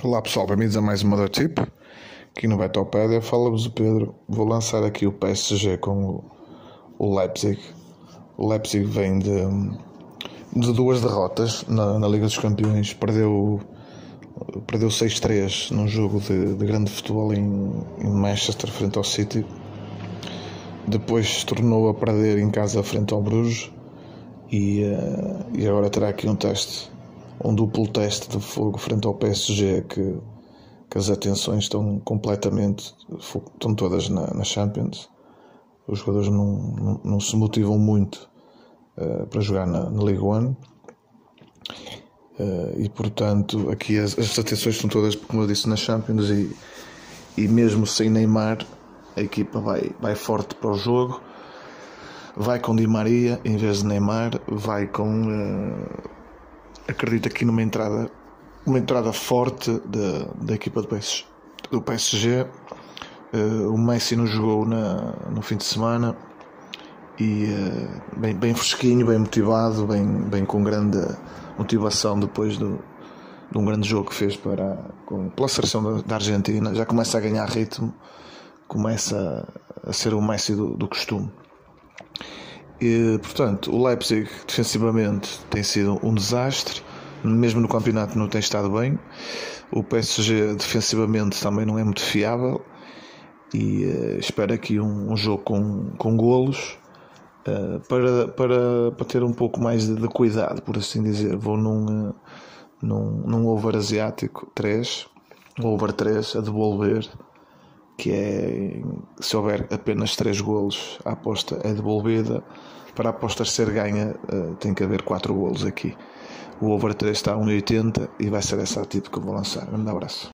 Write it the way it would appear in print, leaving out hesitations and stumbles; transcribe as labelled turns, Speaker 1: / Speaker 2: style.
Speaker 1: Olá pessoal, bem-vindos a mais uma do Tip, aqui no Betopédia. Fala-vos o Pedro. Vou lançar aqui o PSG com o Leipzig. O Leipzig vem de duas derrotas na Liga dos Campeões. Perdeu 6-3 num jogo de grande futebol em Manchester frente ao City. Depois se tornou a perder em casa frente ao Bruges e agora terá aqui um duplo teste de fogo frente ao PSG, que as atenções estão todas na Champions. Os jogadores não se motivam muito para jogar na Ligue 1 e portanto aqui as atenções estão todas, como eu disse, na Champions, e mesmo sem Neymar a equipa vai forte para o jogo, vai com Di Maria em vez de Neymar, vai com acredito aqui numa entrada forte da equipa do PSG. O Messi não jogou no fim de semana e bem fresquinho, bem motivado, bem com grande motivação depois de um grande jogo que fez pela seleção da Argentina. Já começa a ganhar ritmo, começa a ser o Messi do costume. E, portanto, o Leipzig defensivamente tem sido um desastre, mesmo no campeonato não tem estado bem. O PSG defensivamente também não é muito fiável e espero aqui um jogo com golos para ter um pouco mais de cuidado, por assim dizer. Vou num over asiático 3, over 3 a devolver, que é, se houver apenas 3 golos, a aposta é devolvida. Para a aposta ser ganha tem que haver 4 golos aqui. O over 3 está a 1,80 e vai ser essa a tipo que eu vou lançar. Um grande abraço.